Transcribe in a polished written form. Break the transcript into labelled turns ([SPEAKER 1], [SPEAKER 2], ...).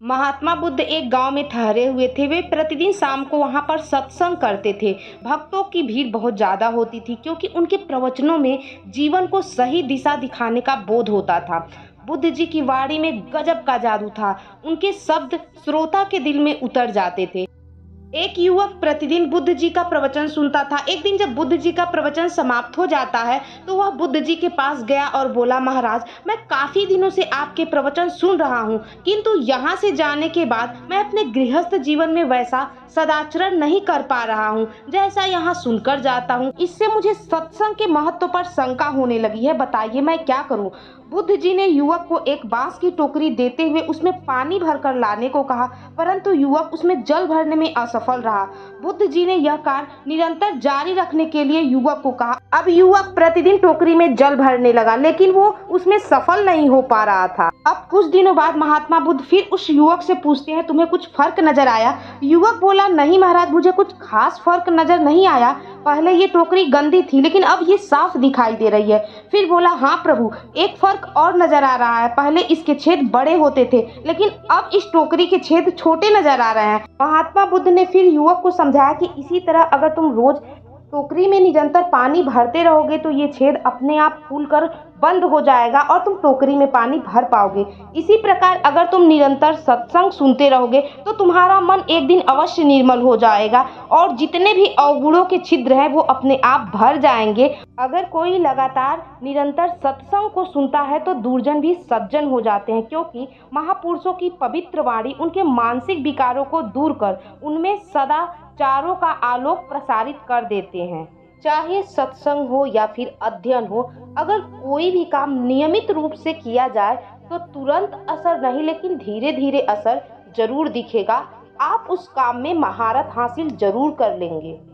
[SPEAKER 1] महात्मा बुद्ध एक गांव में ठहरे हुए थे। वे प्रतिदिन शाम को वहां पर सत्संग करते थे। भक्तों की भीड़ बहुत ज्यादा होती थी क्योंकि उनके प्रवचनों में जीवन को सही दिशा दिखाने का बोध होता था। बुद्ध जी की वाणी में गजब का जादू था। उनके शब्द श्रोता के दिल में उतर जाते थे। एक युवक प्रतिदिन बुद्ध जी का प्रवचन सुनता था। एक दिन जब बुद्ध जी का प्रवचन समाप्त हो जाता है तो वह बुद्ध जी के पास गया और बोला, महाराज, मैं काफी दिनों से आपके प्रवचन सुन रहा हूँ, किंतु यहाँ से जाने के बाद मैं अपने गृहस्थ जीवन में वैसा सदाचरण नहीं कर पा रहा हूँ जैसा यहाँ सुनकर जाता हूँ। इससे मुझे सत्संग के महत्व पर शंका होने लगी है। बताइए मैं क्या करूँ। बुद्ध जी ने युवक को एक बांस की टोकरी देते हुए उसमें पानी भरकर लाने को कहा, परंतु युवक उसमें जल भरने में असफल रहा। बुद्ध जी ने यह कार्य निरंतर जारी रखने के लिए युवक को कहा। अब युवक प्रतिदिन टोकरी में जल भरने लगा, लेकिन वो उसमें सफल नहीं हो पा रहा था। अब कुछ दिनों बाद महात्मा बुद्ध फिर उस युवक से पूछते हैं, तुम्हें कुछ फर्क नजर आया? युवक बोला, नहीं महाराज, मुझे कुछ खास फर्क नजर नहीं आया। पहले ये टोकरी गंदी थी, लेकिन अब ये साफ दिखाई दे रही है। फिर बोला, हाँ प्रभु, एक फर्क और नजर आ रहा है। पहले इसके छेद बड़े होते थे, लेकिन अब इस टोकरी के छेद छोटे नजर आ रहे हैं। महात्मा बुद्ध ने फिर युवक को समझाया कि इसी तरह अगर तुम रोज टोकरी में निरंतर पानी भरते रहोगे तो ये छेद अपने आप फूलकर बंद हो जाएगा और तुम टोकरी में पानी भर पाओगे। इसी प्रकार अगर तुम निरंतर सत्संग सुनते रहोगे तो तुम्हारा मन एक दिन अवश्य निर्मल हो जाएगा और जितने भी अवगुणों के छिद्र हैं वो अपने आप भर जाएंगे। अगर कोई लगातार निरंतर सत्संग को सुनता है तो दुर्जन भी सज्जन हो जाते हैं, क्योंकि महापुरुषों की पवित्र वाणी उनके मानसिक विकारों को दूर कर उनमें सदा चारों का आलोक प्रसारित कर देते हैं। चाहे सत्संग हो या फिर अध्ययन हो, अगर कोई भी काम नियमित रूप से किया जाए तो तुरंत असर नहीं, लेकिन धीरे धीरे असर जरूर दिखेगा। आप उस काम में महारत हासिल जरूर कर लेंगे।